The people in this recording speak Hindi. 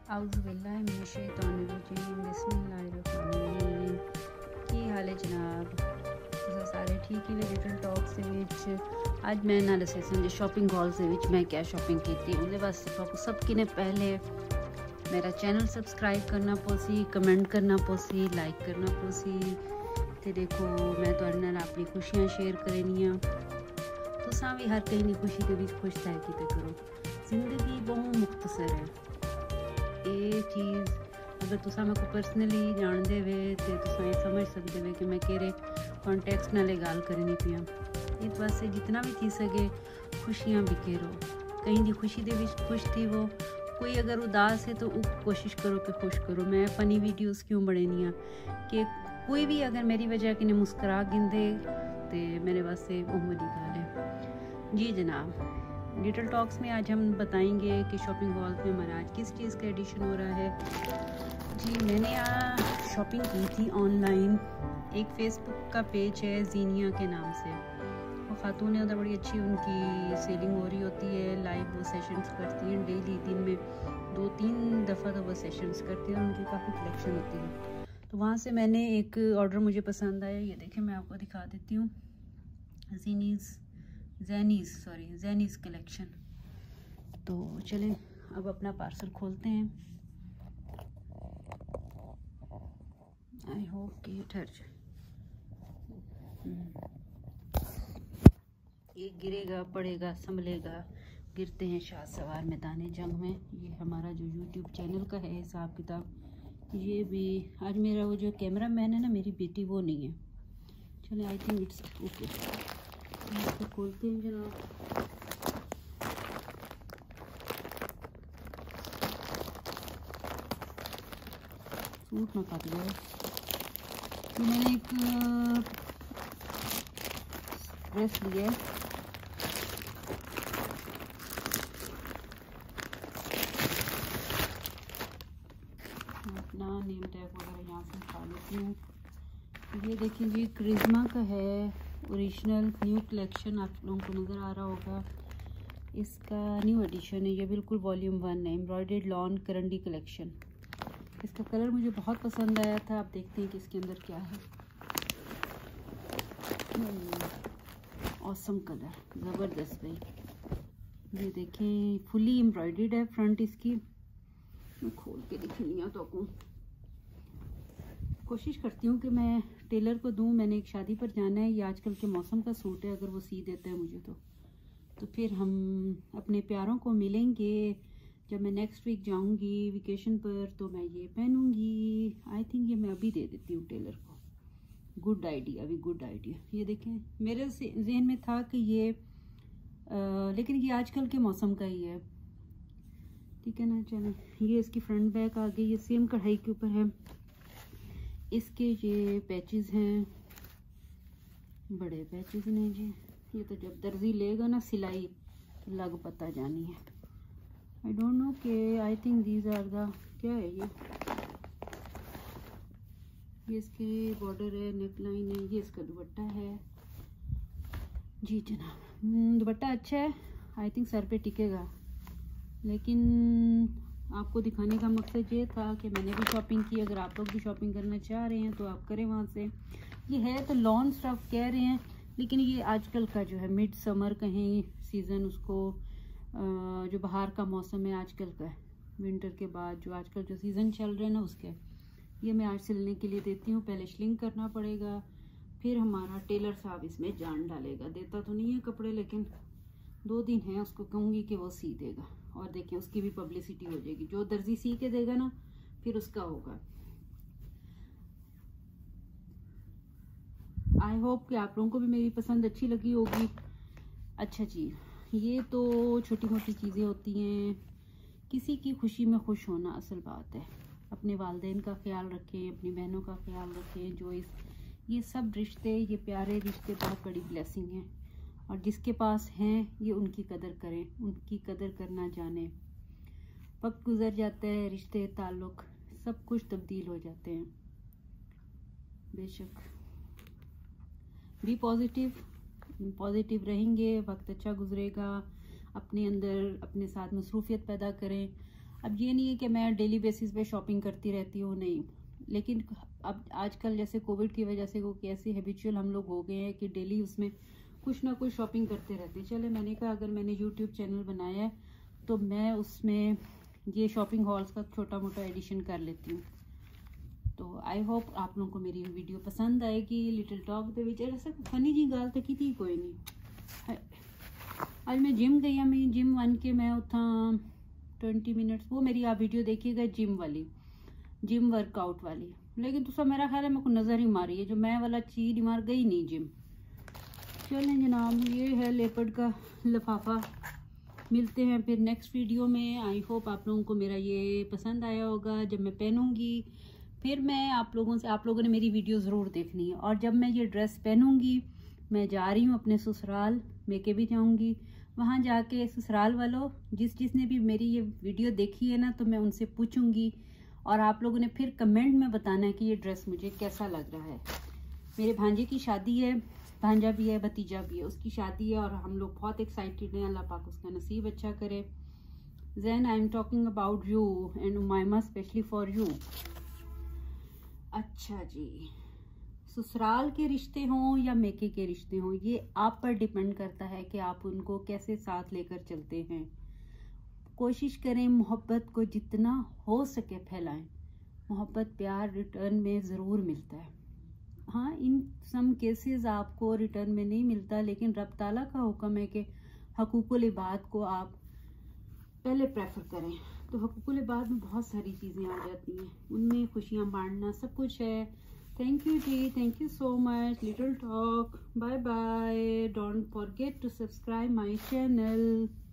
बिस्मिल्लाहिर्रहमानिर्रहीम। की हाल है जनाब? तुसीं सारे ठीक ही लिटिल टॉक्स दे विच अज मैं नाल दस्सना शॉपिंग हॉल्स दे विच मैं क्या शॉपिंग की। उहदे वास्ते तुहानू सबकी ने पहले मेरा चैनल सबसक्राइब करना पोसी, कमेंट करना पोसी, लाइक करना पोसी। ते देखो मैं तुहाडे नाल अपनी खुशियां शेयर करनियां। तुसां भी हर कहीं खुशी दे विच खुश रह कीते करो। जिंदगी बहुत मुख्तसर है। ये चीज़ अगर तुसा मेरे को पर्सनली जानते वे तो तुसा ये समझ सकते वे कि मैं केरे कॉन्टेक्स्ट नाल गल करनी पियां। इस वास्ते जितना भी थी सके खुशियां बिखेरो। कहीं दी खुशी दे विच खुश थी वो। कोई अगर उदास है तो कोशिश करो कि खुश करो। मैं फनी वीडियोस क्यों बनेनी कि कोई भी अगर मेरी वजह कि मुस्करा गिंदे तो मेरे वास्ते बहुत बड़ी गल है। जी जनाब, लिटिल टॉक्स में आज हम बताएंगे कि शॉपिंग हॉल में हमारा आज किस चीज़ का एडिशन हो रहा है। जी मैंने यहाँ शॉपिंग की थी ऑनलाइन। एक फेसबुक का पेज है जीनिया के नाम से। वो खातून है, उधर बड़ी अच्छी उनकी सेलिंग हो रही होती है। लाइव वो सेशंस करती हैं डेली, दिन में 2-3 दफ़ा तो वो सेशंस करती हैं। उनकी काफ़ी कलेक्शन होती है। तो वहाँ से मैंने एक ऑर्डर मुझे पसंद आया। ये देखें, मैं आपको दिखा देती हूँ। ज़ेनीज़ कलेक्शन। तो चलें अब अपना पार्सल खोलते हैं। आई होप कि ये ठहर जाए। ये गिरेगा, पड़ेगा, संभलेगा। गिरते हैं शाह सवार मैदान जंग में। ये हमारा जो यूट्यूब चैनल का है हिसाब किताब। ये भी आज मेरा वो जो कैमरा मैन है ना, मेरी बेटी, वो नहीं है। चलें, आई थिंक इट्स ओके। इसको खोलते हैं जनाब। सूट ना काट जाए। तो मैंने एक ड्रेस लिया है। अपना नेम टैग वगैरह यहाँ से उठा लेती हूँ। ये देखिए जी, क्रिज्मा का है ओरिजिनल न्यू कलेक्शन। आप लोगों को नज़र आ रहा होगा। इसका न्यू एडिशन है। ये बिल्कुल वॉल्यूम 1 है। एम्ब्रॉयडर्ड लॉन करंडी कलेक्शन। इसका कलर मुझे बहुत पसंद आया था। आप देखते हैं कि इसके अंदर क्या है। ऑसम कलर, ज़बरदस्त भाई। ये देखें, फुली एम्ब्रॉयडर्ड है फ्रंट इसकी। मैं खोल के दिखनी तो कोशिश करती हूँ कि मैं टेलर को दूँ। मैंने एक शादी पर जाना है। ये आजकल के मौसम का सूट है। अगर वो सी देता है मुझे तो फिर हम अपने प्यारों को मिलेंगे। जब मैं नेक्स्ट वीक जाऊँगी वेकेशन पर तो मैं ये पहनूँगी। आई थिंक ये मैं अभी दे देती हूँ टेलर को। गुड आइडिया, अभी गुड आइडिया। ये देखें, मेरे जहन में था कि ये लेकिन ये आजकल के मौसम का ही है। ठीक है ना। चलें, ये इसकी फ्रंट बैक आ गई। ये सेम कढ़ाई के ऊपर है। इसके ये पैचेस हैं, बड़े पैचेस ने जी। ये तो जब दर्जी लेगा ना सिलाई लग पता जानी है। आई डोंट नो के I think these are the क्या है ये इसकी बॉर्डर है, नेक लाइन है। ये इसका दुपट्टा है जी जनाब। दुपट्टा अच्छा है। आई थिंक सर पे टिकेगा। लेकिन आपको दिखाने का मकसद ये था कि मैंने भी शॉपिंग की। अगर आप लोग भी शॉपिंग करना चाह रहे हैं तो आप करें वहाँ से। ये है तो लॉन स्टफ कह रहे हैं, लेकिन ये आजकल का जो है मिड समर कहें सीज़न उसको, जो बाहर का मौसम है आजकल का, विंटर के बाद जो आजकल जो सीज़न चल रहे हैं ना उसके। ये मैं आज सिलने के लिए देती हूँ। पहले श्लिंग करना पड़ेगा, फिर हमारा टेलर साहब इसमें जान डालेगा। देता तो नहीं है कपड़े, लेकिन 2 दिन है, उसको कहूँगी कि वो सी देगा। और देखिए उसकी भी पब्लिसिटी हो जाएगी। जो दर्जी सी के देगा ना फिर उसका होगा। आई होप कि आप लोगों को भी मेरी पसंद अच्छी लगी होगी। अच्छा जी, ये तो छोटी मोटी चीज़ें होती हैं। किसी की खुशी में खुश होना असल बात है। अपने वालिदैन का ख्याल रखें, अपनी बहनों का ख्याल रखें। जो ये सब रिश्ते, ये प्यारे रिश्ते बहुत बड़ी ब्लेसिंग है। और जिसके पास हैं ये उनकी कदर करें, उनकी कदर करना जाने। वक्त गुजर जाता है, रिश्ते ताल्लुक सब कुछ तब्दील हो जाते हैं। बेशक बी पॉजिटिव रहेंगे, वक्त अच्छा गुजरेगा। अपने अंदर अपने साथ मसरूफियत पैदा करें। अब ये नहीं है कि मैं डेली बेसिस पे शॉपिंग करती रहती हूँ, नहीं, लेकिन अब आजकल जैसे कोविड की वजह से वो कैसे हैबिचुअल हम लोग हो गए हैं कि डेली उसमें कुछ ना कुछ शॉपिंग करते रहते हैं। चले, मैंने कहा अगर मैंने यूट्यूब चैनल बनाया है तो मैं उसमें ये शॉपिंग हॉल्स का छोटा मोटा एडिशन कर लेती हूँ। तो आई होप आप लोगों को मेरी वीडियो पसंद आएगी। लिटिल टॉक दे विच ऐसा फनी जी गल तो की कोई नहीं। आज मैं जिम गई, मैं जिम वन के मैं उथा 20 मिनट्स वो मेरी आप वीडियो देखिएगा जिम वाली, जिम वर्कआउट वाली, लेकिन तुसा मेरा ख्याल है मेरे को नज़र ही मारी है, जो मैं वाला चीज मार गई नहीं जिम। चलें जनाब, ये है लेपर्ड का लिफाफा। मिलते हैं फिर नेक्स्ट वीडियो में। आई होप आप लोगों को मेरा ये पसंद आया होगा। जब मैं पहनूंगी फिर मैं आप लोगों ने मेरी वीडियो ज़रूर देखनी है। और जब मैं ये ड्रेस पहनूंगी, मैं जा रही हूँ अपने ससुराल, मेके भी जाऊंगी, वहाँ जाके ससुराल वालों जिसने भी मेरी ये वीडियो देखी है ना, तो मैं उनसे पूछूंगी और आप लोगों ने फिर कमेंट में बताना है कि ये ड्रेस मुझे कैसा लग रहा है। मेरे भांजे की शादी है, भांजा भी है, भतीजा भी है, उसकी शादी है और हम लोग बहुत एक्साइटेड हैं। अल्लाह पाक उसका नसीब अच्छा करे। Then I am talking about you and Umaima specially for you. अच्छा जी, ससुराल के रिश्ते हों या मेके के रिश्ते हों, ये आप पर डिपेंड करता है कि आप उनको कैसे साथ लेकर चलते हैं। कोशिश करें मोहब्बत को जितना हो सके फैलाएं। मोहब्बत प्यार रिटर्न में ज़रूर मिलता है। हाँ, इन सम केसेस आपको रिटर्न में नहीं मिलता, लेकिन रब ताला का हुक्म है कि हकूकुल इबाद को आप पहले प्रेफर करें। तो हकूकुल इबाद में बहुत सारी चीज़ें आ जाती हैं, उनमें खुशियाँ बांटना सब कुछ है। थैंक यू जी, thank you so much. Little talk, bye bye. Don't forget to subscribe my channel.